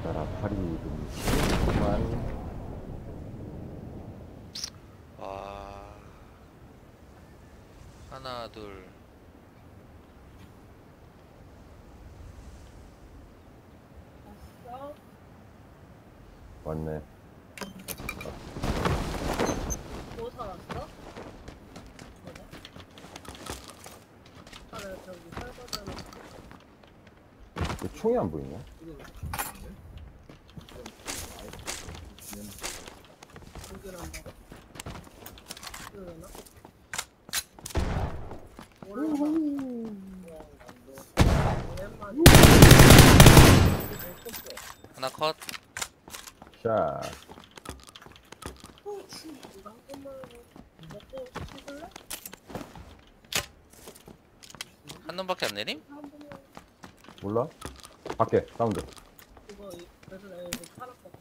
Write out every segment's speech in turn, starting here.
따라 팔이 그만. 와, 하나, 둘. 왔네. 뭐 살았어? 뭐냐? 아, 내가 저기 설거지하는 왜 총이 안 보이냐? 고기를 한다고? 그러나? 오랜만에 하나 컷. 자, 이거 한 번만 먹고 찍을래? 한 놈밖에 안 내림? 한 번만 몰라? 밖에, 사운드. 이거 그래서 내가 이거 팔았거든.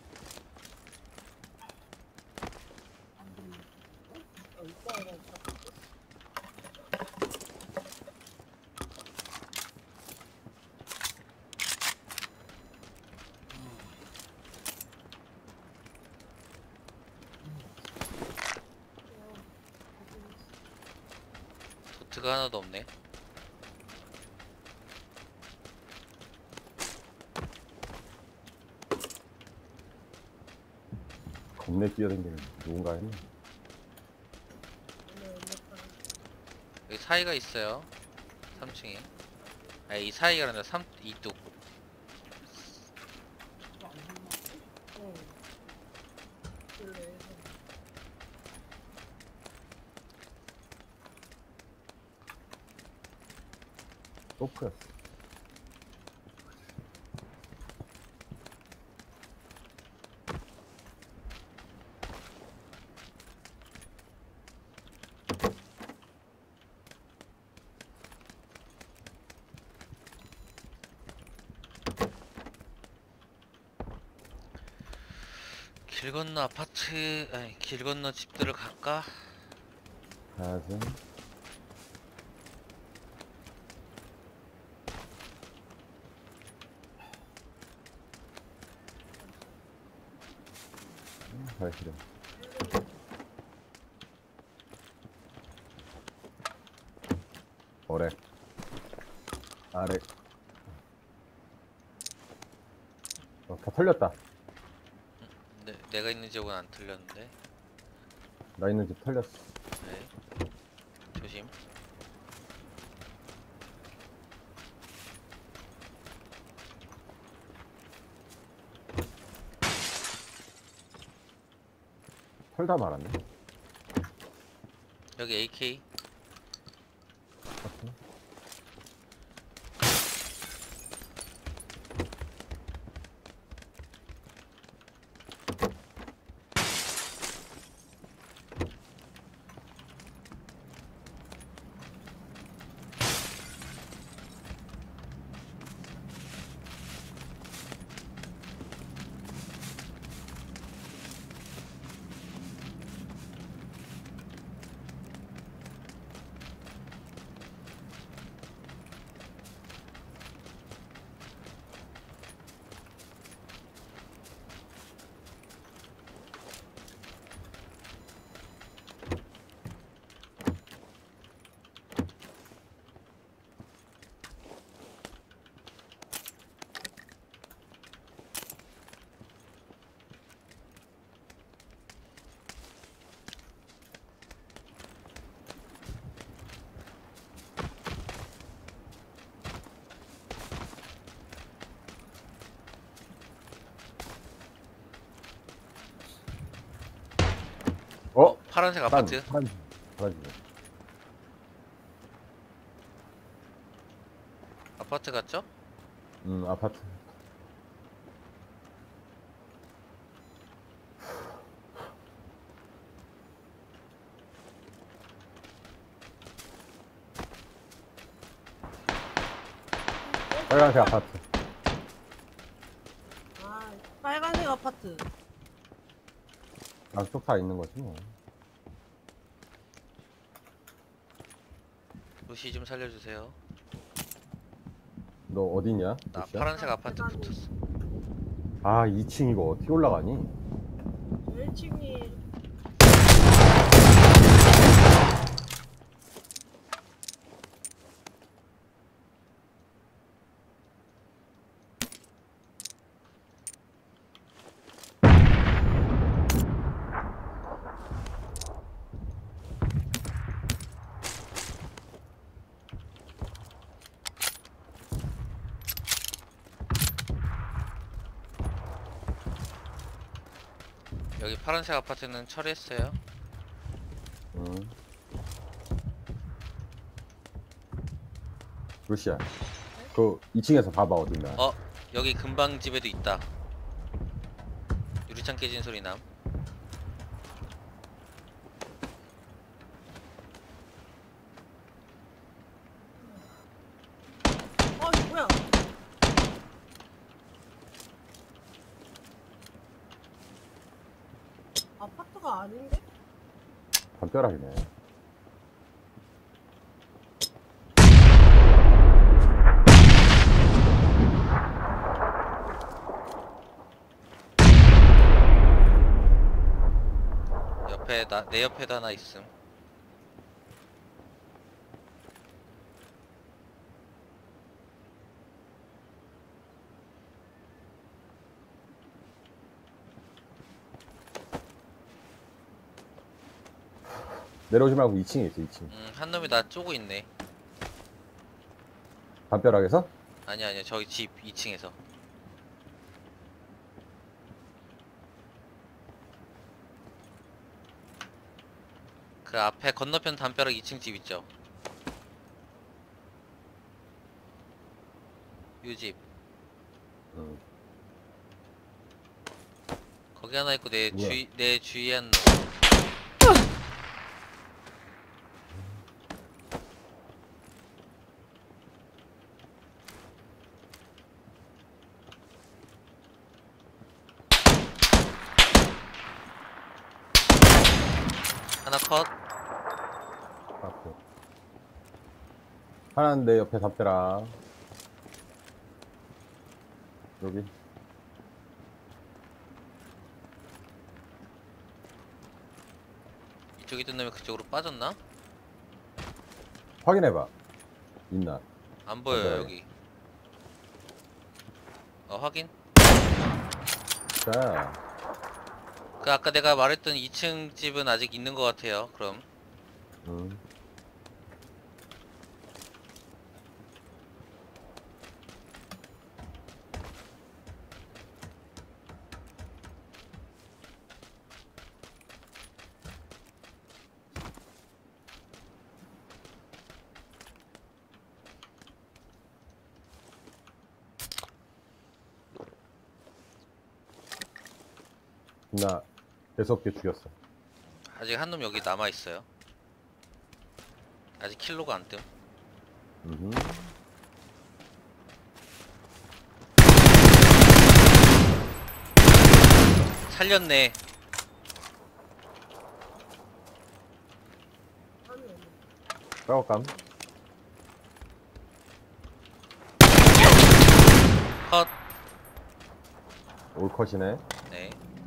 오빠가 잡았어. 도트가 하나도 없네. 겁내 뛰어다니는 누군가 했네. 여기 사이가 있어요. 3층에. 아, 이 사이가 아니라 이뚝. 어. 그래. 소프였어. 길 건너 아파트, 아니, 길 건너 집들을 갈까? 가자. 잘 싫어. 오래. 아래. 다 털렸다. 내가 있는 지역은 안 틀렸는데. 나 있는 집 털렸어. 네. 조심. 털다 말았네. 여기 AK. 파란색 아파트. 파란색. 아파트 갔죠? 아파트. 빨간색 아파트. 아, 빨간색 아파트. 양쪽 다 있는 거지 뭐. 루시 좀 살려주세요. 너 어디냐? 나 루시야? 파란색 아파트 붙었어. 아, 2층 이거 어떻게 올라가니? 1층이 여기 파란색 아파트는 처리했어요. 루시야, 그 2층에서 봐봐 어딨나. 어, 여기 금방 집에도 있다. 유리창 깨진 소리 남. 이거 뭐야? 아파트가 아닌데? 담벼락이네. 옆에 내 옆에도 하나 있음. 내려오지 말고 2층에 있어, 2층. 한 놈이 나 쪼고 있네. 담벼락에서? 아니야, 저기 집 2층에서. 그 앞에 건너편 담벼락 2층 집 있죠? 요 집. 응. 거기 하나 있고 내 뭐야? 주위에 한 하나 컷. 앞에. 하나는 내 옆에 담벼락. 여기. 이쪽에 있던 놈이 그쪽으로 빠졌나? 확인해봐. 있나? 안 보여요 맞아요. 여기. 확인. 자, 그 아까 내가 말했던 2층 집은 아직 있는 것 같아요. 그럼 음. 나 대석개 죽였어. 아직 한 놈 여기 남아 있어요. 아직 킬로가 안 뜸. 음. 살렸네. 아니 아니. 까고감. 컷. 올컷이네. 네.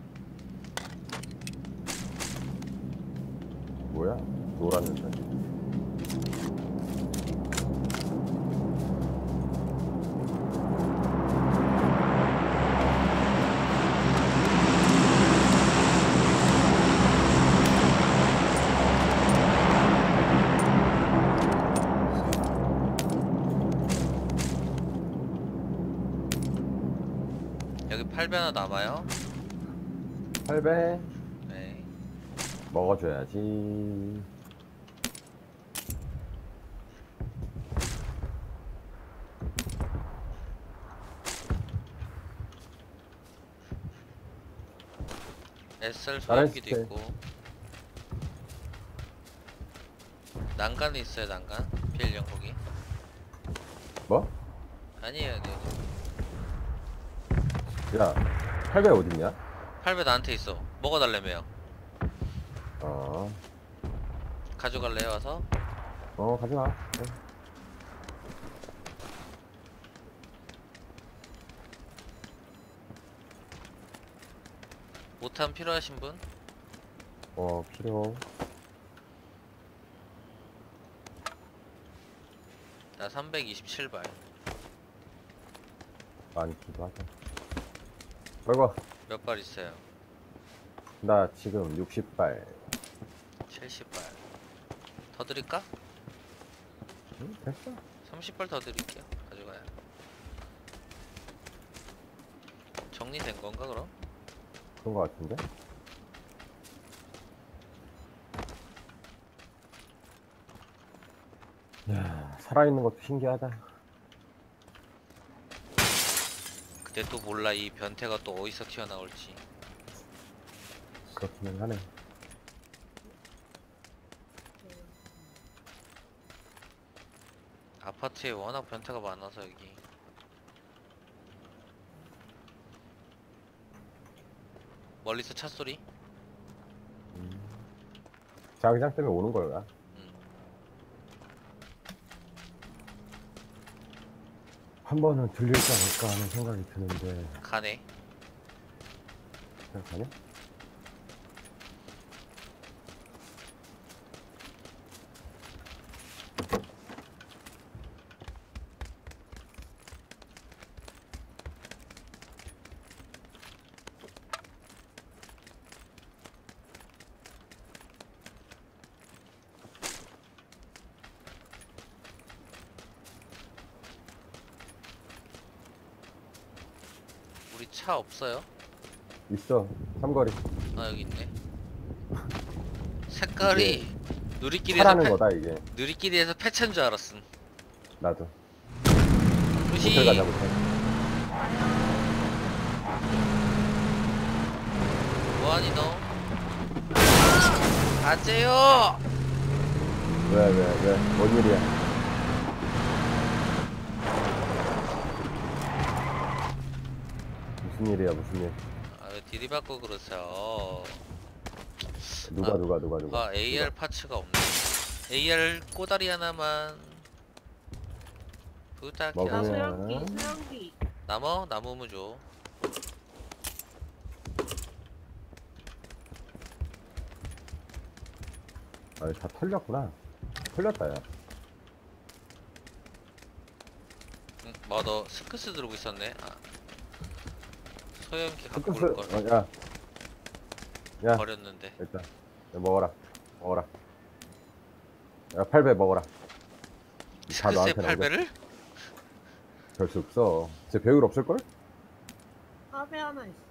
뭐야? 놀았는데. 여기 8배 하나 남아요. 8배 네. 먹어줘야지. SR 다른 소염기도 스타일. 있고. 난간이 있어요. 난간. 필령 거기. 뭐? 아니에요. 네. 야, 8배 어딨냐? 8배 나한테 있어. 먹어달래매요. 어, 가져갈래요 와서? 가지마. 네. 5탄 필요하신 분? 필요. 나 327발. 많기도 하다. 아이고, 몇 발 있어요? 나 지금 60발. 70발. 더 드릴까? 응, 됐어. 30발 더 드릴게요. 가져가요. 정리된 건가 그럼? 그런 거 같은데? 야, 살아있는 것도 신기하다. 그때 또 몰라 이 변태가 또 어디서 튀어나올지. 그렇기는 하네. 아파트에 워낙 변태가 많아서 여기. 멀리서 차 소리? 자기장 때문에 오는 거야. 한 번은 들리지 않을까 하는 생각이 드는데. 가네. 생각하냐? 우리 차 없어요? 있어. 삼거리. 아 여기 있네. 색깔이 누리끼리에서 차라는 거다, 이게. 누리끼리에서 패찬 줄 알았음. 나도. 루시 호텔 가자, 호텔. 뭐하니 너? 가재요. 왜? 뭔 일이야? 무슨 일이야, 무슨 일? 아 왜 디리받고 그러세요? 누가? 아 AR 파츠가 없네. AR 꼬다리 하나만 부탁해. 나 먹으면- 소형기. 나무 줘. 아, 다 털렸구나. 털렸다, 야. 뭐 너 스크스 들고 있었네. 아. 소형기 갖고 스크스, 올걸. 야, 버렸는데. 일단. 야, 먹어라. 야, 8배 먹어라. 다 스크스에 너한테 남겨. 8배를? 별 수 없어. 제 배울 없을걸? 카페 하나 있어.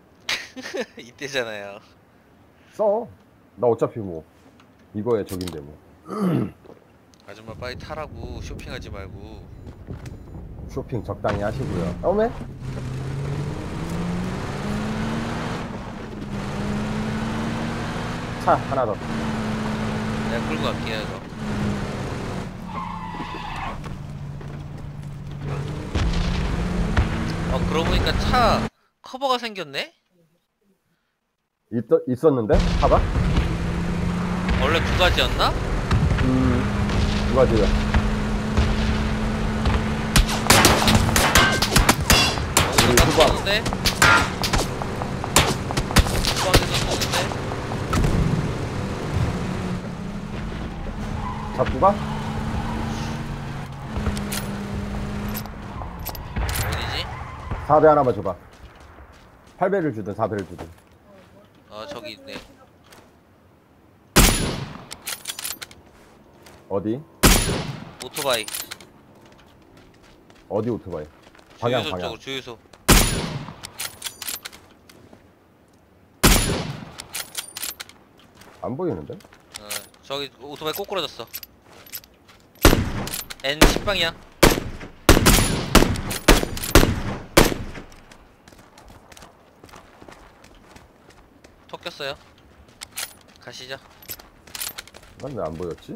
이때잖아요. 써. 나 어차피 뭐, 이거에 적인데 뭐. 아줌마 빨리 타라고 쇼핑하지 말고. 쇼핑 적당히 하시고요. 어메? 차 하나 더. 내가 끌고 갈게요 이거. 그러고 보니까 차 커버가 생겼네? 있었는데? 차가? 원래 두 가지였나? 두 가지야. 여기서 딱 후방. 쏘는데? 후방에서 쏘는데? 잡고 가? 어디지? 4배 하나만 줘봐. 8배를 주든 4배를 주든. 저기 있네. 어디? 오토바이. 어디 오토바이? 방향. 주유소 쪽으로 주유소. 안 보이는데? 저기 오토바이 꼬꾸라졌어. N10방향. 톡 꼈어요. 가시죠. 난 왜 안 보였지?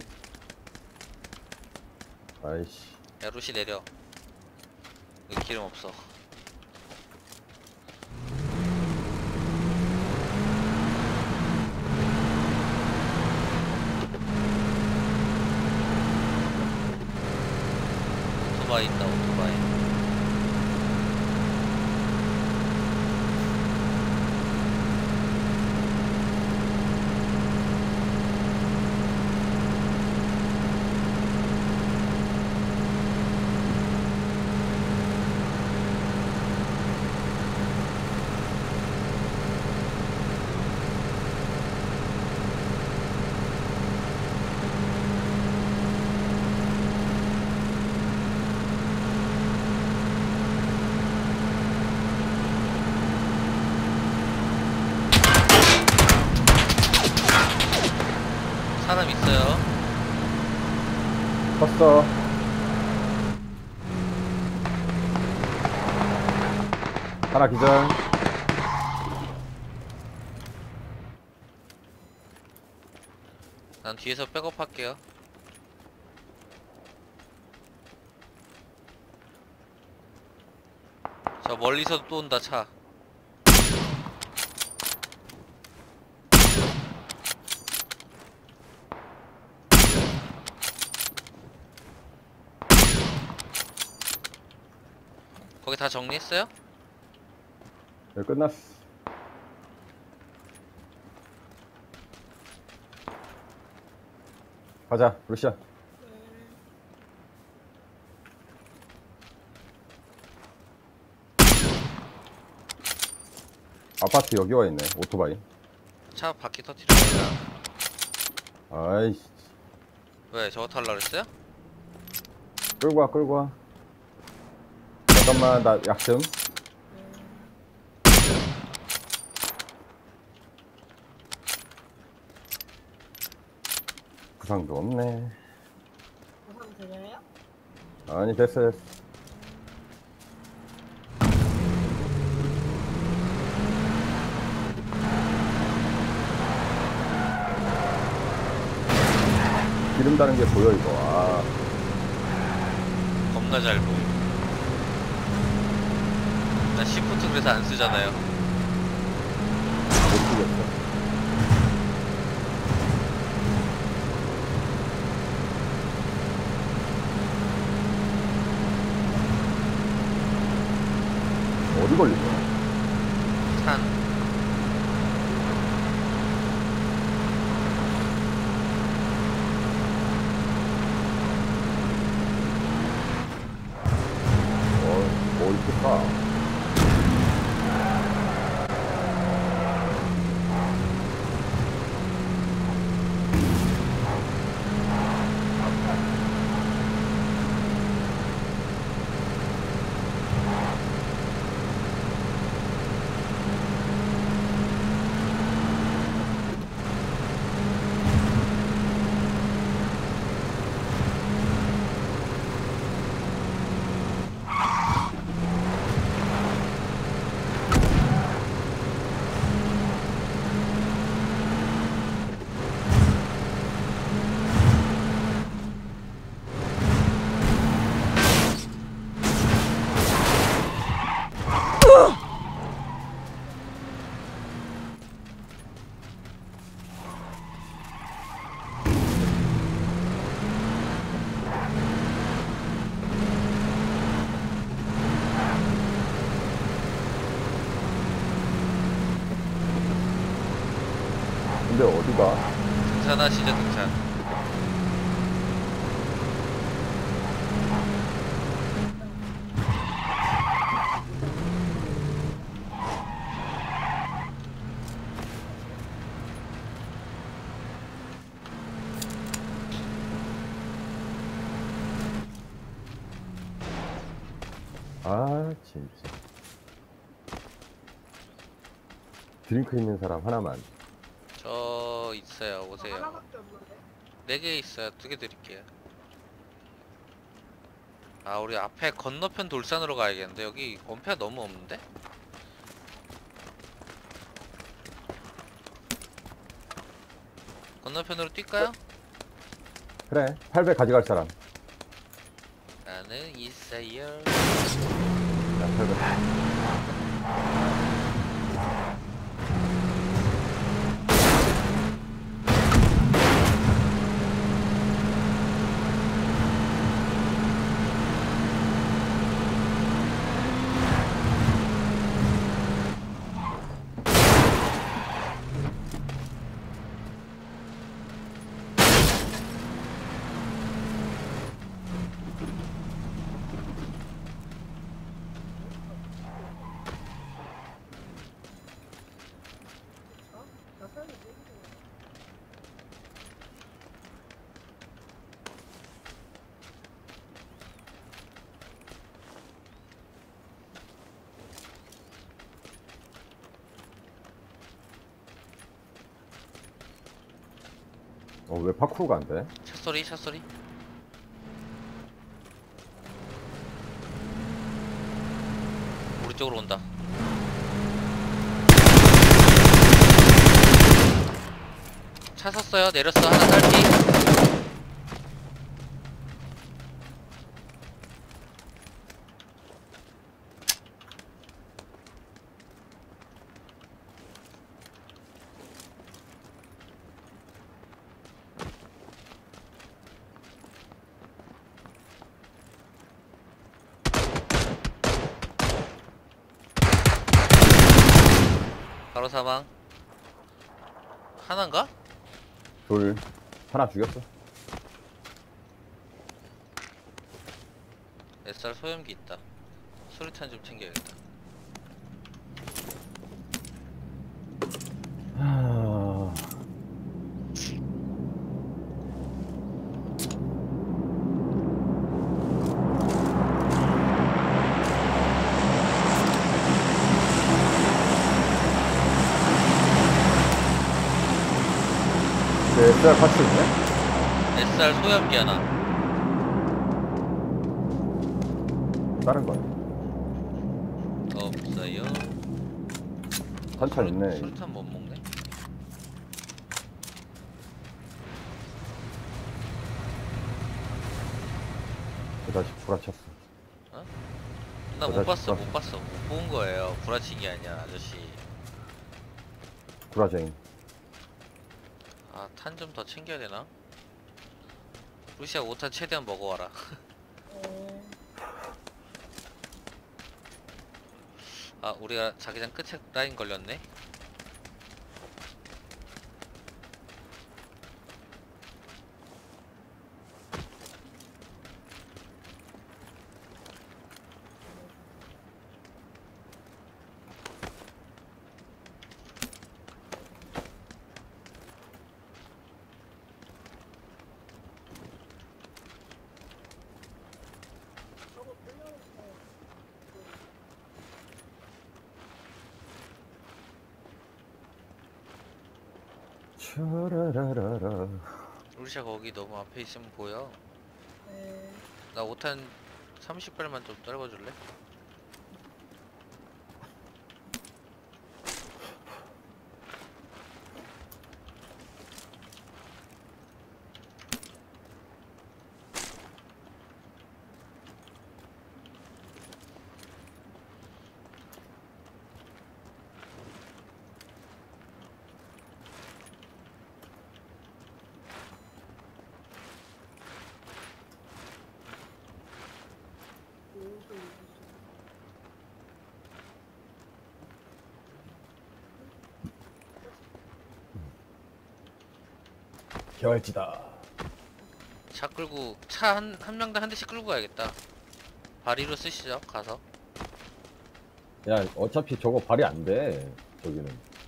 아이씨. 야 루시 내려. 여기 기름 없어. 오토바이 있다 오토바이. 사람 있어요. 컸어. 하나 기절. 난 뒤에서 백업할게요. 저 멀리서 또 온다 차. 거기 다 정리했어요? 네, 끝났어. 가자, 루시아. 아파트 여기 와 있네. 오토바이. 차 바퀴 터뜨려요. 아이씨. 왜 저거 탈라 그랬어요? 끌고 와, 끌고 와. 잠깐만, 나 약 좀. 부상도 없네. 보상 드려요? 아니, 됐어, 됐어. 기름 다는 게 보여, 이거. 아, 겁나 잘 보여. 나 시프트 그래서 안 쓰잖아요. 못 쓰겠어. 어디 걸린 거야? 산. 뭐 있을까? 근데 어디가? 등산하시죠 등산. 아, 진짜. 드링크 있는 사람 하나만. 저 있어요. 저 오세요. 하나밖에 없는데. 4개 있어요. 2개 드릴게요. 아 우리 앞에 건너편 돌산으로 가야겠는데 여기 원패가 너무 없는데? 건너편으로 뛸까요? 그래, 800 가져갈 사람. 나는 있어요. 자, 800. 왜 파쿠르가 안 돼? 차 소리, 차 소리. 우리 쪽으로 온다. 차 섰어요. 내렸어. 하나 딸피. 바로 사망. 하나인가? 둘. 하나 죽였어. SR 소염기 있다. 수류탄 좀 챙겨야겠다. 하... SR 파츠 있네? SR 소염기 하나. 다른 거야. 없어요. 탄창 있네. 수류탄 못 먹네. 다시 부라쳤어. 나 못 그다지 봤어, 봤어. 못 봤어. 못 본 거예요. 구라치기 아니야, 아저씨. 구라쟁이. 아, 탄 좀 더 챙겨야 되나? 루시아 5탄 최대한 먹어와라. 어, 아, 우리가 자기장 끝에 라인 걸렸네. 저거 끌려오는 거. 차라라라라. 루시아 거기 너무 앞에 있으면 보여. 네. 나 5탄 30발만 좀 떨궈줄래? 오도 있어. 개활지다. 차 끌고 차 한 명당 한 대씩 끌고 가야겠다. 바리로 쓰시죠. 가서. 야, 어차피 저거 발이 안 돼. 저기는.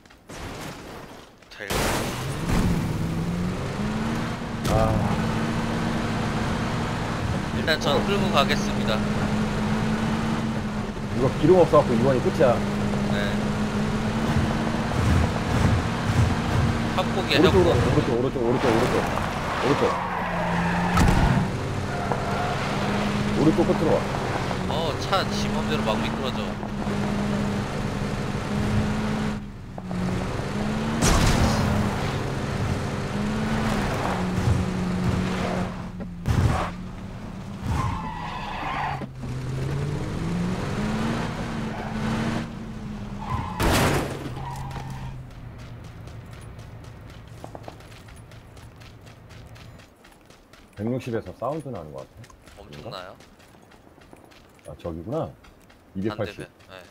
될. 아, 일단 전 끌고 가겠습니다. 이거 기름 없어갖고 이번이 끝이야. 네. 협곡이야, 오른쪽으로, 협곡. 오른쪽. 오른쪽 끝으로 와. 차 지 맘대로 막 미끄러져. 백 160에서 사운드 나는 것 같아. 엄청나요? 아, 저기구나. 280. 반대편. 네.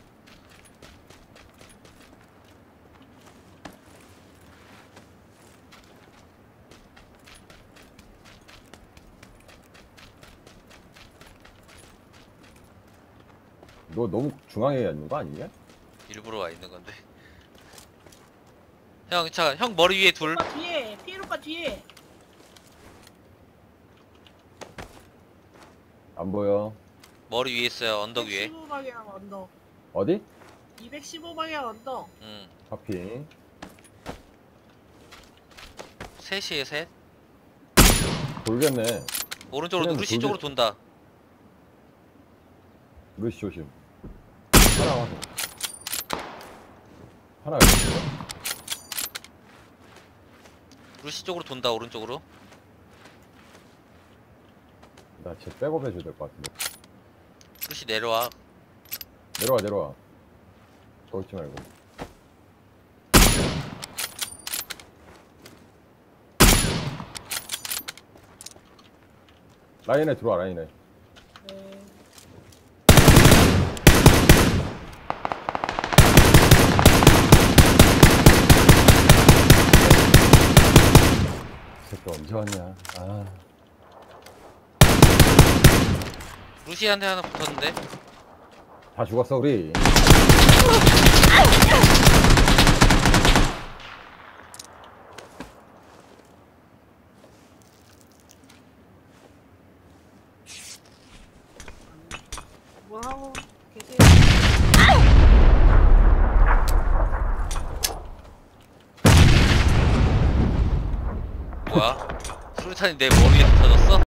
너 너무 중앙에 있는 거 아니냐? 일부러 와 있는 건데. 형, 형 머리 위에 둘. 오빠 뒤에, 피일 오빠 뒤에. 안 보여. 머리 위에 있어요. 언덕 위에. 215방향 언덕. 어디? 215방향 언덕. 하피. 3시에 셋. 돌겠네. 오른쪽으로 그냥 루시 돌게- 쪽으로 돈다. 루시 조심. 하나 와서. 하나 있어. 루시 쪽으로 돈다 오른쪽으로. 나쟤 백업 해줘야 될 것 같은데. 루시 내려와. 내려와, 내려와. 거 있지 말고. 라인에 들어와, 라인에. 네. 이 새끼 언제 왔냐. 아. 루시한테 하나 붙었는데. 다 죽었어, 우리. 뭐 하고 계세요? 뭐야? 수류탄이 내 머리에 터졌어?